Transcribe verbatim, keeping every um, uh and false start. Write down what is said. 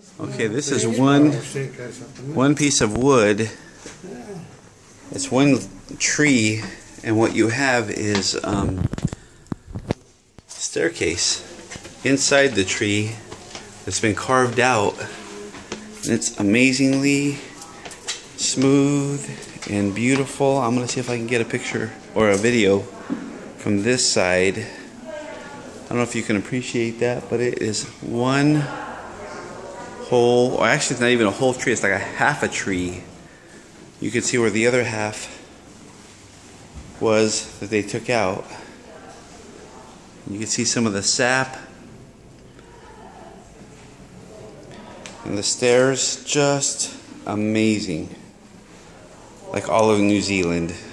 Okay, this is one one piece of wood. It's one tree, and what you have is um, staircase inside the tree that's been carved out. And it's amazingly smooth and beautiful. I'm gonna see if I can get a picture or a video from this side. I don't know if you can appreciate that, but it is one whole, or actually it's not even a whole tree, it's like a half a tree. You can see where the other half was that they took out. You can see some of the sap. And the stairs, just amazing. Like all of New Zealand.